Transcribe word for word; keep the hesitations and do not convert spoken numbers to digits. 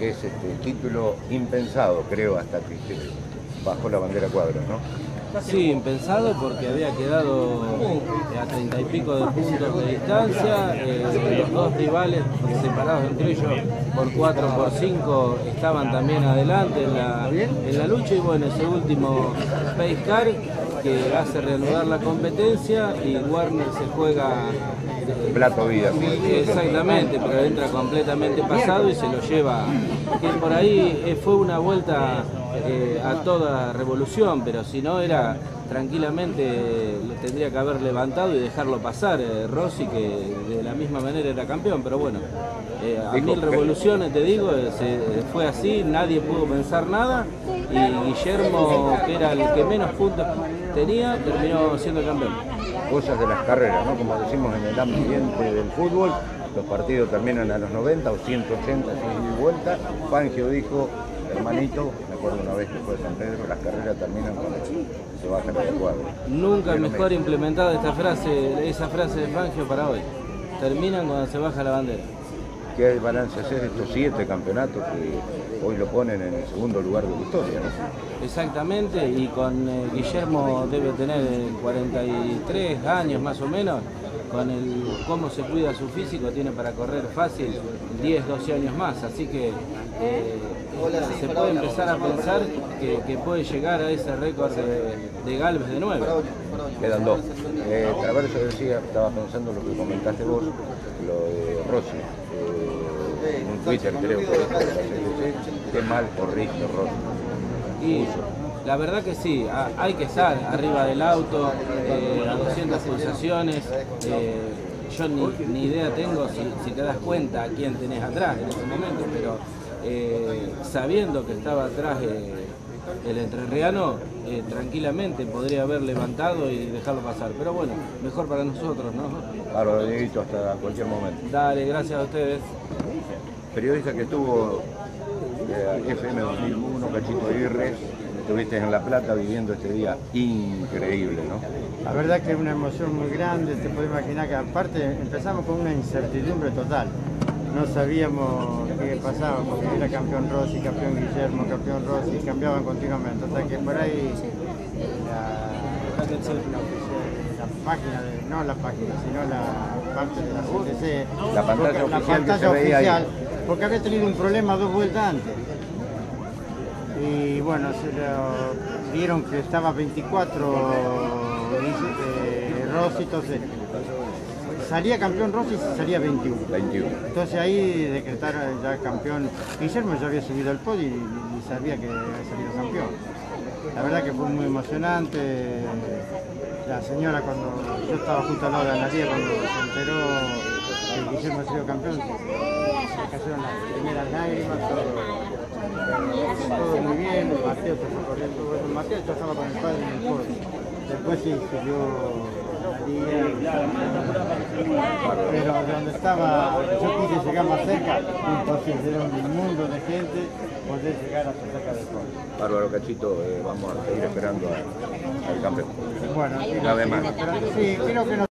que es este título impensado, creo, hasta que bajó la bandera Cuadros, ¿no? Sí, impensado porque había quedado a treinta y pico de puntos de distancia, eh, los dos rivales separados entre ellos por cuatro, por cinco, estaban también adelante en la, en la lucha, y bueno, ese último Pace Car que hace reanudar la competencia, y Werner se juega plato vida. Exactamente, pero entra completamente pasado y se lo lleva, que por ahí eh, fue una vuelta eh, a toda revolución, pero si no era tranquilamente, lo tendría que haber levantado y dejarlo pasar eh, Rossi, que de la misma manera era campeón, pero bueno, eh, a mil revoluciones, te digo, eh, se, fue así, nadie pudo pensar nada, y Guillermo, que era el que menos puntos tenía, terminó siendo campeón. Cosas de las carreras, ¿no? Como decimos en el ambiente del fútbol, los partidos terminan a los noventa o ciento ochenta, sin vuelta. Fangio dijo, hermanito, me acuerdo una vez que fue San Pedro, las carreras terminan cuando se bajan del cuadro. Nunca mejor implementada esta frase, esa frase de Fangio para hoy. Terminan cuando se baja la bandera. ¿Qué balance hacer de estos siete campeonatos que hoy lo ponen en el segundo lugar de la historia, ¿no? Exactamente, y con eh, Guillermo debe tener cuarenta y tres años más o menos, con el cómo se cuida su físico, tiene para correr fácil diez, doce años más, así que eh, se puede empezar a pensar que, que puede llegar a ese récord de, de Gálvez de nuevo. Quedan dos. Eh, Traverso decía, estaba pensando lo que comentaste vos, lo de Rossi. Eh, en un Twitter creo que qué mal corriste Rossi. Y la verdad que sí, hay que estar arriba del auto, eh, a doscientas pulsaciones. Eh, yo ni, ni idea tengo si, si te das cuenta a quién tenés atrás en ese momento, pero eh, sabiendo que estaba atrás eh, el entrerriano, eh, tranquilamente podría haber levantado y dejarlo pasar. Pero bueno, mejor para nosotros, ¿no? Claro, Dieguito, hasta cualquier momento. Dale, gracias a ustedes. Periodista que estuvo de F M dos mil uno, Cachito Aguirre, estuviste en La Plata viviendo este día increíble, ¿no? La verdad que es una emoción muy grande, te puedes imaginar que aparte empezamos con una incertidumbre total. No sabíamos qué pasaba, porque era campeón Rossi, campeón Guillermo, campeón Rossi, cambiaban continuamente. Hasta que por ahí la, la, la página, de, no la página, sino la parte de la C T C, la pantalla porque, oficial, la pantalla que se veía oficial ahí. Porque había tenido un problema dos vueltas antes. Y bueno, se lo vieron que estaba veinticuatro eh, Rossi, entonces salía campeón Rossi y salía veintiuno. veintiuno. Entonces ahí decretaron ya campeón. Guillermo ya había subido al podio y, y sabía que había salido campeón. La verdad que fue muy emocionante. La señora, cuando yo estaba justo al lado de Analía, cuando se enteró que Guillermo había sido campeón, se cayeron las primeras lágrimas, todo, todo muy bien. Mateo se fue corriendo. Bueno, Mateo ya estaba con el padre en el podio. Después sí subió pero donde estaba, yo quise llegar más cerca, imposible, era un mundo de gente, poder llegar hasta cerca del podio. Bárbaro, Cachito, eh, vamos a seguir esperando a, al campeón. Bueno, Nada más. sí, creo que no.